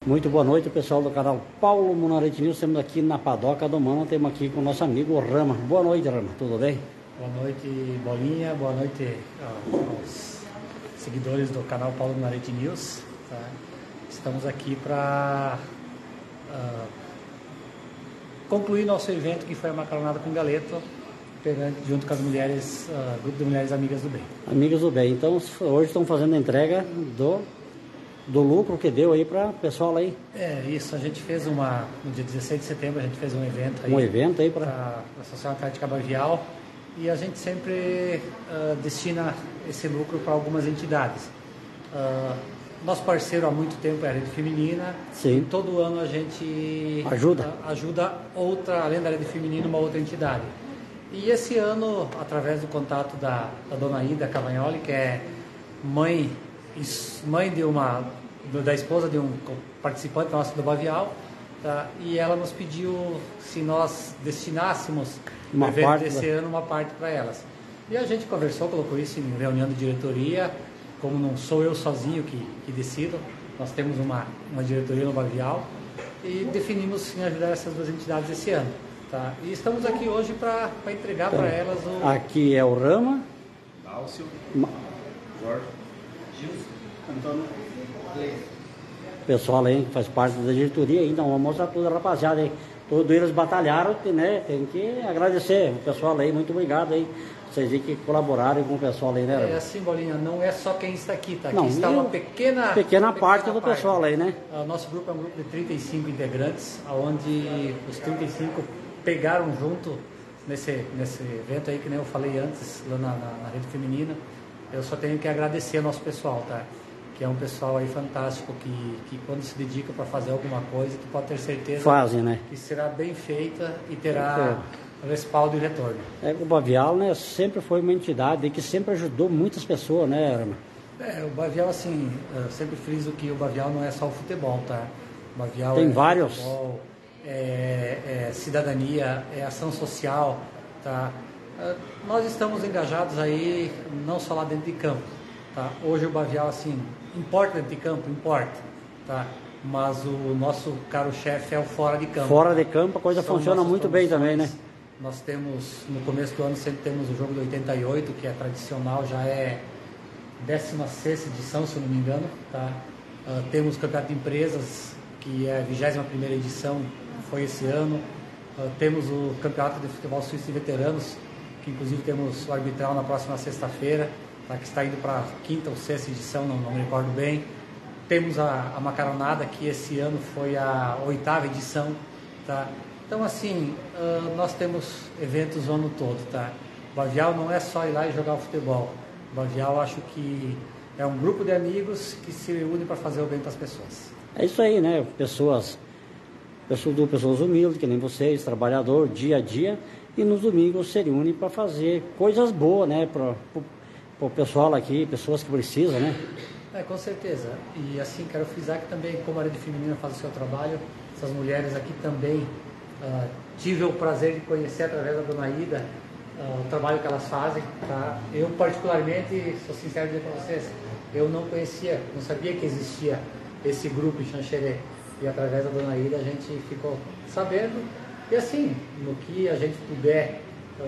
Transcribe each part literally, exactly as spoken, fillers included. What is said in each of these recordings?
Muito boa noite, pessoal do canal Paulo Munarete News. Estamos aqui na Padoca do Mano. Temos aqui com o nosso amigo Rama. Boa noite, Rama. Tudo bem? Boa noite, Bolinha. Boa noite aos seguidores do canal Paulo Munarete News. Tá? Estamos aqui para uh, concluir nosso evento, que foi a macaronada com galeto, junto com as mulheres, uh, grupo de mulheres amigas do bem. Amigas do bem. Então, hoje estão fazendo a entrega do... do lucro que deu aí para o pessoal aí. É, isso, a gente fez uma, no dia dezesseis de setembro, a gente fez um evento aí. Um evento aí para a Associação Atlética Bavial, e a gente sempre uh, destina esse lucro para algumas entidades. Uh, nosso parceiro há muito tempo é a Rede Feminina. Sim. E todo ano a gente ajuda, uh, ajuda outra, além da Rede Feminina, uma outra entidade. E esse ano, através do contato da, da dona Ida Cavagnoli, que é mãe mãe de uma da esposa de um participante nosso do Bavial, tá? E ela nos pediu se nós destinássemos uma evento parte desse da... ano uma parte para elas. E a gente conversou, colocou isso em reunião de diretoria. Como não sou eu sozinho que, que decido, nós temos uma, uma diretoria no Bavial e definimos em ajudar essas duas entidades esse ano, tá? E estamos aqui hoje para entregar então, para elas o... Aqui é o Rama, Dálcio, Ma... Jorge, Gilson, Antônio, o pessoal aí que faz parte da diretoria aí. Então vamos mostrar tudo, rapaziada aí. Todos eles batalharam, né? Tem que agradecer o pessoal aí, muito obrigado aí. Vocês aí que colaboraram com o pessoal aí, né? É assim, Bolinha, não é só quem está aqui, tá? Aqui não, está uma pequena, pequena pequena parte do parte. pessoal aí, né? O nosso grupo é um grupo de trinta e cinco integrantes, onde os trinta e cinco pegaram junto nesse, nesse evento aí, que nem eu falei antes, lá na, na, na Rede Feminina. Eu só tenho que agradecer ao nosso pessoal, tá? Que é um pessoal aí fantástico, que, que quando se dedica para fazer alguma coisa, tu pode ter certeza Fazem, né? que será bem feita e terá é. respaldo e retorno. É, o Bavial, né, sempre foi uma entidade que sempre ajudou muitas pessoas, né, Rama? É, o Bavial, assim, eu sempre friso que o Bavial não é só o futebol, tá? O Bavial tem é vários. Futebol, é, é cidadania, é ação social, tá? Nós estamos engajados aí, não só lá dentro de campo, tá? Hoje o Bavial, assim, importa dentro de campo, importa, tá? Mas o nosso caro-chefe é o fora de campo. Fora de campo a coisa São funciona muito bem também, né? Nós temos, no começo do ano, sempre temos o jogo de oitenta e oito, que é tradicional, já é décima sexta edição, se eu não me engano, tá? Uh, temos o campeonato de empresas, que é a vigésima primeira edição, foi esse ano. Uh, temos o campeonato de futebol suíço de veteranos, que inclusive temos o arbitral na próxima sexta-feira, tá? Que está indo para a quinta ou sexta edição, não, não me recordo bem. Temos a, a macaronada, que esse ano foi a oitava edição, tá? Então, assim, uh, nós temos eventos o ano todo, tá? O Bavial não é só ir lá e jogar o futebol. O Bavial, acho que é um grupo de amigos que se une para fazer o bem para as pessoas. É isso aí, né? Pessoas, pessoas, pessoas humildes, que nem vocês, trabalhador, dia a dia, e nos domingos se unem para fazer coisas boas, né? Para o pessoal aqui, pessoas que precisam, né? É, com certeza. E assim, quero frisar que também, como a Rede Feminina faz o seu trabalho, essas mulheres aqui também uh, tive o prazer de conhecer através da dona Ida uh, o trabalho que elas fazem, tá? Eu, particularmente, sou sincero dizer para vocês, eu não conhecia, não sabia que existia esse grupo em Xanxerê. E através da dona Ida a gente ficou sabendo. E assim, no que a gente puder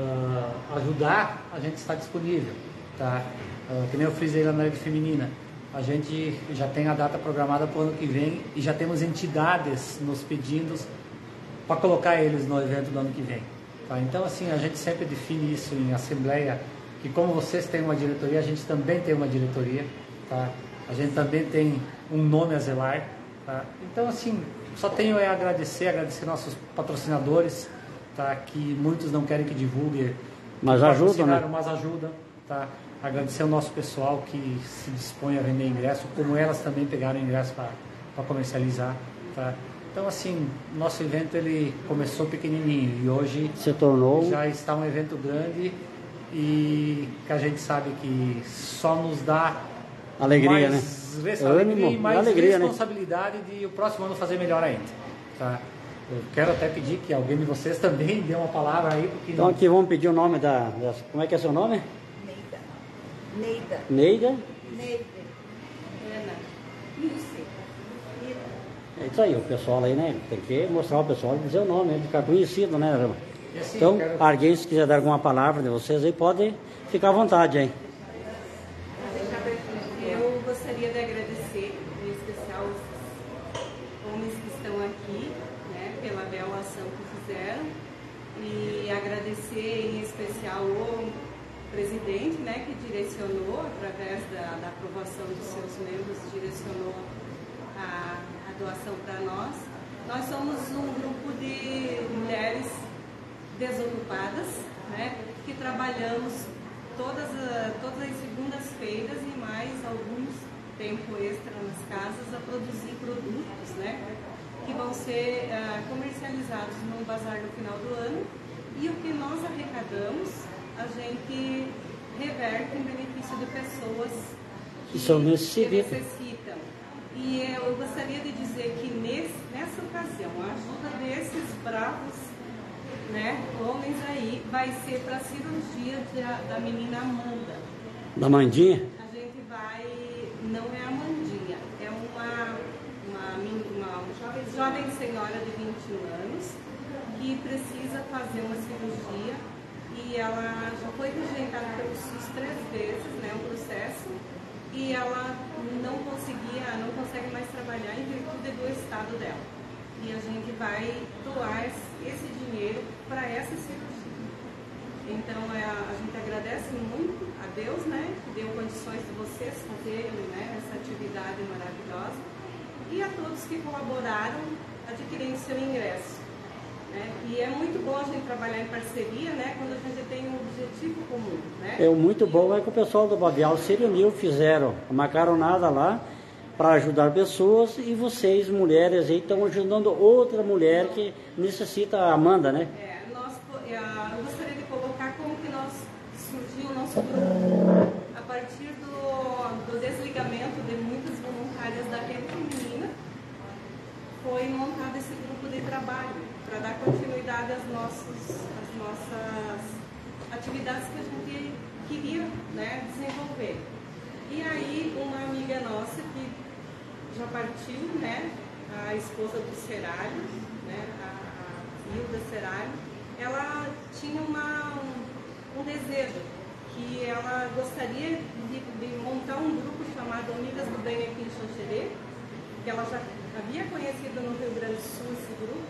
uh, ajudar, a gente está disponível, tá? Uh, que nem eu frisei lá na Rede Feminina. A gente já tem a data programada para o ano que vem e já temos entidades nos pedindo para colocar eles no evento do ano que vem. Tá? Então, assim, a gente sempre define isso em assembleia, que como vocês têm uma diretoria, a gente também tem uma diretoria, tá? A gente também tem um nome a zelar. Tá? Então, assim, só tenho é agradecer, agradecer nossos patrocinadores, tá? Que muitos não querem que divulgue, mas ajudam, né? Mas ajudam, tá? Agradecer ao nosso pessoal que se dispõe a vender ingresso, como elas também pegaram ingresso para comercializar, tá? Então, assim, nosso evento ele começou pequenininho e hoje se tornou, já está um evento grande e que a gente sabe que só nos dá alegria, mais, né? alegria Ânimo, e mais alegria, responsabilidade, né? De o próximo ano fazer melhor ainda, tá? Eu quero até pedir que alguém de vocês também dê uma palavra aí, porque então não... aqui vamos pedir o nome da, da... Como é que é seu nome? Neida. Neida? Neida. Ana. Nilce. Nida. É isso aí, o pessoal aí, né? Tem que mostrar o pessoal, dizer o nome, né, ficar conhecido, né, Rama? E assim, Então, quero- alguém, se quiser dar alguma palavra de vocês aí, pode ficar à vontade aí. Eu gostaria de agradecer, em especial os homens que estão aqui, né, pela bela ação que fizeram, e agradecer em especial o presidente, né, que direcionou, através da, da aprovação dos seus membros, direcionou a, a doação para nós. Nós somos um grupo de mulheres desocupadas, né, que trabalhamos todas, a, todas as segundas-feiras e mais alguns tempo extra nas casas a produzir produtos, né, que vão ser uh, comercializados no bazar no final do ano, e o que nós arrecadamos a gente reverte em benefício de pessoas que, São que necessitadas. necessitam. E eu gostaria de dizer que nesse, nessa ocasião a ajuda desses bravos, né, homens aí vai ser para a cirurgia da, da menina Amanda. Da Mandinha? A gente vai, não é a Mandinha, é uma, uma, uma, uma jovem, jovem senhora de vinte e um anos que precisa fazer uma cirurgia, e ela já foi rejeitada pelo SUS três vezes, né, um processo, e ela não conseguia, não consegue mais trabalhar em virtude do estado dela. E a gente vai doar esse dinheiro para essa cirurgia. Então é, a gente agradece muito a Deus, né, que deu condições de vocês fazerem, né, essa atividade maravilhosa, e a todos que colaboraram adquirindo seu ingresso. Né? E é muito bom a gente trabalhar em parceria, né, quando a gente tem um objetivo comum. Né? É muito bom é que o pessoal do Babial se reuniu, fizeram uma caronada lá para ajudar pessoas, e vocês, mulheres, aí estão ajudando outra mulher que necessita, a Amanda, né? É, nós, eu gostaria de colocar como que nós surgiu o nosso grupo. A partir do, do desligamento de muitas voluntárias da rede feminina, foi montado esse grupo de trabalho para dar continuidade às nossas, às nossas atividades que a gente queria, né, desenvolver. E aí uma amiga nossa que já partiu, né, a esposa do Seralho, né, a, a Hilda Seralho, ela tinha uma, um, um desejo, que ela gostaria de, de montar um grupo chamado Amigas do Bem aqui em Xanxerê, que ela já havia conhecido no Rio Grande do Sul esse grupo,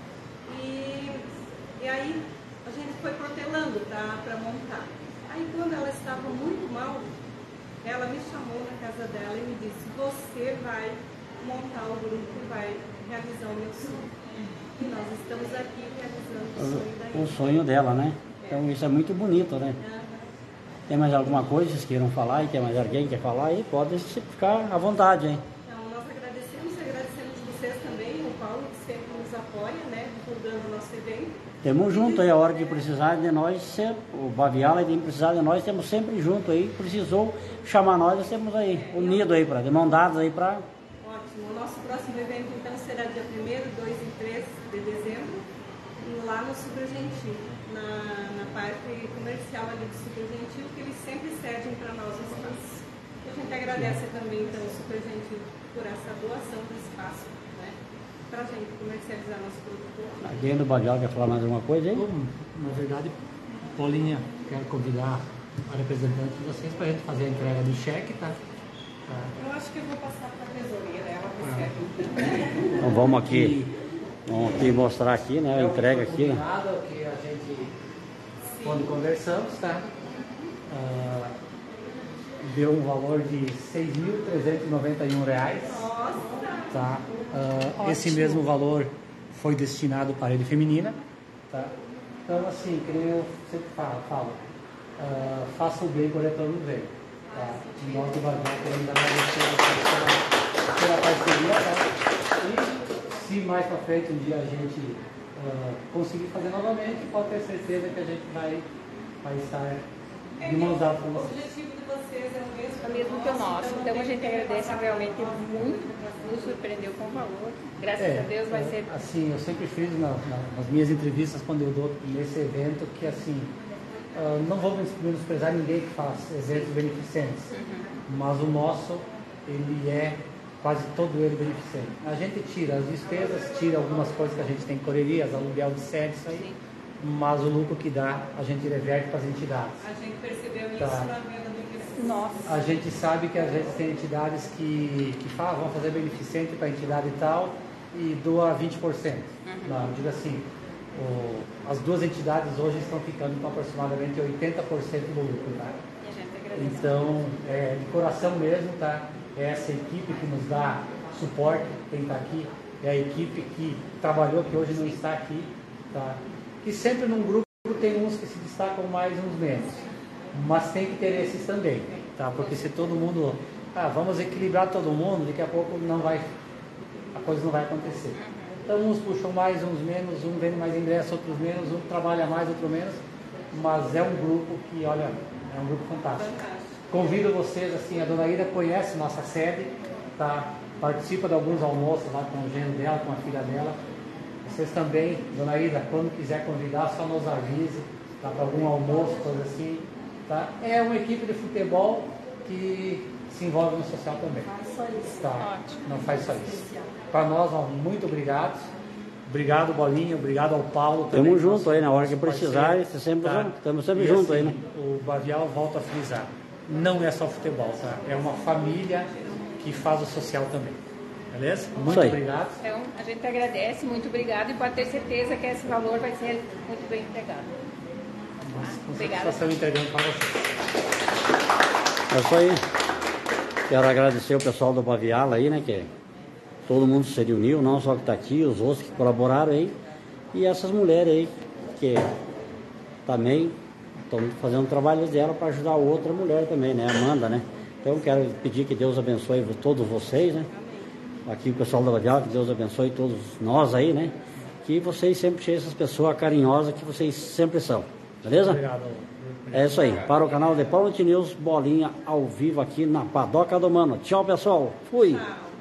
e, e aí a gente foi protelando para montar. Aí quando ela estava muito mal, ela me chamou na casa dela e me disse: você vai montar o grupo, vai realizar o meu sonho. E nós estamos aqui realizando o sonho da O sonho dela, né? Então isso é muito bonito, né? Tem mais alguma coisa que vocês queiram falar, e tem mais alguém que quer falar aí? Pode ficar à vontade, hein? Então nós agradecemos e agradecemos vocês também, o Paulo, que sempre nos apoia, né, divulgando o nosso evento. Temos junto aí, a hora que precisar de nós, sempre, o Babiala tem precisar de nós, temos sempre junto aí. Precisou chamar nós, nós temos aí, unidos aí, pra, de mão dadas aí para... Ótimo. O nosso próximo evento então será dia primeiro, dois e três de dezembro, lá no Super Gentil, na, na parte comercial ali do Super Gentil, que eles sempre cedem para nós o espaço. E a gente agradece também então o Super Gentil por essa doação do espaço, né, para a gente comercializar nosso produto. Alguém do Babiala quer falar mais alguma coisa aí? Bom, na verdade, Paulinha, quero convidar a representante de vocês para a gente fazer a entrega do cheque, tá? Tá. Eu acho que eu vou passar para a tesouraria, ela recebe. Então vamos aqui, vamos aqui mostrar aqui, né? A entrega aqui, né? Nada que a gente, quando conversamos, tá? Ah, deu um valor de seis mil trezentos e noventa e um reais. Nossa! Tá? Ah, esse mesmo valor foi destinado para a rede feminina. Tá? Então, assim, que nem eu sempre falo, falo ah, faça o bem com o retorno vem. Tá? E nós do Babial queremos agradecer pela, pela parceria. Tá? E se mais para frente um dia a gente uh, conseguir fazer novamente, pode ter certeza que a gente vai, vai estar de mãos dadas com O vocês. objetivo de vocês é o mesmo, É o mesmo que o nosso. não Então a tem gente que ter agradece passar realmente por nós. muito, nos surpreendeu com o valor. Graças É, a Deus vai é, ser. assim, eu sempre fiz na, na, nas minhas entrevistas quando eu dou nesse evento que assim, uh, não vou menosprezar ninguém que faz eventos beneficentes, Uhum. mas o nosso, ele é quase todo ele beneficente. A gente tira as despesas, tira algumas coisas que a gente tem correrias, aluguel de sede, isso aí, Sim. mas o lucro que dá, a gente reverte para as entidades. A gente percebeu isso Tá. na venda do ingresso. Nossa. A gente sabe que às vezes tem entidades que, que falam, vão fazer beneficente para a entidade e tal, e doa vinte por cento. Uhum. Não, eu digo assim, o, as duas entidades hoje estão ficando com aproximadamente oitenta por cento do lucro, tá? E a gente agradece. Então, é, de coração mesmo, tá? É essa equipe que nos dá suporte, quem está aqui, é a equipe que trabalhou, que hoje não está aqui, tá? Que sempre num grupo tem uns que se destacam mais, uns menos, mas tem que ter esses também, tá? Porque se todo mundo, ah, vamos equilibrar todo mundo, daqui a pouco não vai, a coisa não vai acontecer. Então uns puxam mais, uns menos, um vende mais ingresso, outros menos, um trabalha mais, outro menos, mas é um grupo que, olha, é um grupo fantástico. Fantástico. Convido vocês, assim, a Dona Ida conhece nossa sede, tá? Participa de alguns almoços lá com o genro dela, com a filha dela. Vocês também, Dona Ida, quando quiser convidar, só nos avise, tá? Para algum almoço, coisa assim, tá? É uma equipe de futebol que se envolve no social também. Só isso. Tá? Ótimo. Não faz só isso. Para nós, ó, muito obrigado. Obrigado, Bolinha. Obrigado ao Paulo também. Tamo junto nosso- aí, na hora que nosso precisar, parceiro, você sempre tá? estamos sempre E juntos aí, assim, né? O Bavial, volta a frisar, não é só futebol, tá? É uma família que faz o social também. Beleza? Muito aí. obrigado. Então, a gente agradece, muito obrigado e pode ter certeza que esse valor vai ser muito bem empregado. Com Obrigada. satisfação entregando para vocês. É isso aí. Quero agradecer o pessoal do Baviala aí, né? Que todo mundo se reuniu, não só que está aqui, os outros que colaboraram aí. E essas mulheres aí, que também estão fazendo o trabalho dela para ajudar outra mulher também, né? Amanda, né? Então quero pedir que Deus abençoe todos vocês, né? Aqui o pessoal da Baviala, que Deus abençoe todos nós aí, né? Que vocês sempre sejam essas pessoas carinhosas que vocês sempre são. Beleza? Obrigado. É isso aí. Para o canal de Paulo News, bolinha ao vivo aqui na Padoca do Mano. Tchau, pessoal. Fui. Tchau.